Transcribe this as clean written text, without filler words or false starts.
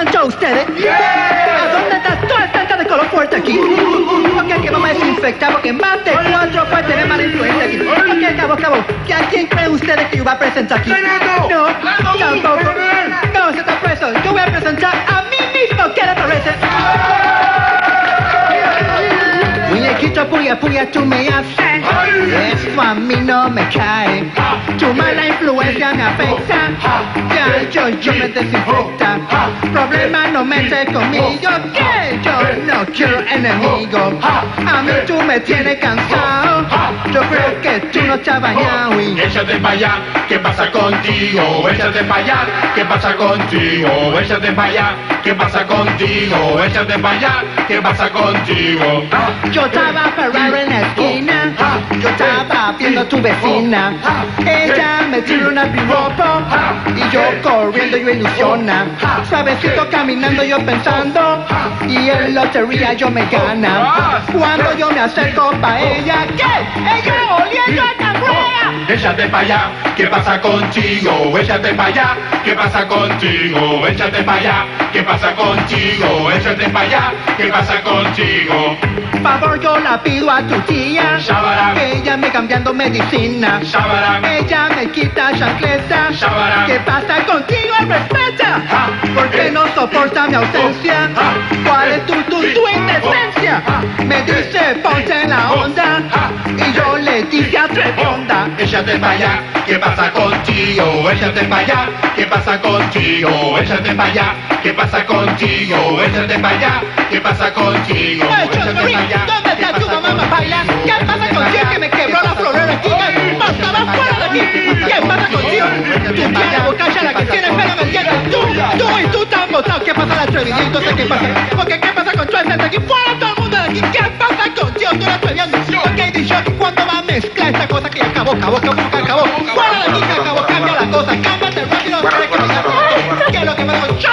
planchó ustedes? ¿A dónde está toda esta gente de color fuerte aquí? Ok, que vamos a desinfectar porque más de 4 puede tener mala influencia aquí. Ok, cabo. ¿A quién creen ustedes que yo voy a presentar aquí? No, tampoco. No, se está preso. Yo voy a presentar a mí mismo. ¿Qué le parece? Muñequito puya, tú me haces. Esto a mí no me cae. Tu mala influencia me afecta. Ya, yo me desinfecta. Problema no mete conmigo. Que yo no quiero enemigo. A mí tú me tienes cansado. Yo creo que tú no te has bañado. Échate pa' allá, ¿qué pasa contigo? Échate pa' allá, ¿qué pasa contigo? Échate pa' allá, ¿qué pasa contigo? Échate pa' allá, ¿qué pasa contigo? Yo estaba parado en la esquina. Yo estaba viendo a tu vecina. Ella me tiró una piropo y yo corriendo yo ilusiona. Suavecito caminando yo pensando y en lotería yo me gana. Cuando yo me acerco pa' ella, ¿qué? Ella oliendo a cangreja. Échate pa' allá, ¿qué pasa contigo? Échate pa' allá, ¿qué pasa contigo? Échate pa' allá, ¿qué pasa contigo? Échate pa' allá, ¿qué pasa contigo? Favor yo la pido a tu tía. Shabarán. Ella me cambiando medicina. Shabarán. Ella me quita chancleta. Shabarán. ¿Qué pasa contigo? Respeta. ¿Por qué no soporta mi ausencia? ¿Cuál es tu indecencia? Me dice ponte en la onda y yo le dije atrefonda. Échate pa' allá, ¿qué pasa contigo? Échate pa' allá, ¿qué pasa contigo? Échate pa' allá, ¿qué pasa contigo? Échate pa' allá, ¿qué pasa contigo? Échate pa' allá. ¿Dónde está tu mamá, baila? ¿Qué pasa contigo que me quebró la florera aquí? ¿Qué pasa? ¡Va fuera de aquí! ¿Qué pasa contigo? Tú tienes bocacha la que tiene pelo en el diente. Tú y tú están botados. ¿Qué pasa, el atrevido? No sé qué pasa. Porque ¿qué pasa con toda esa gente aquí? ¡Fuera todo el mundo de aquí! ¿Qué pasa contigo? Tú eres atreviendo. Ok, dicho, ¿cuándo va a mezclar esta cosa que acabó? Fuera de aquí, que acabó. Cambia la cosa. Cámbiate rápido. ¿Qué es lo que me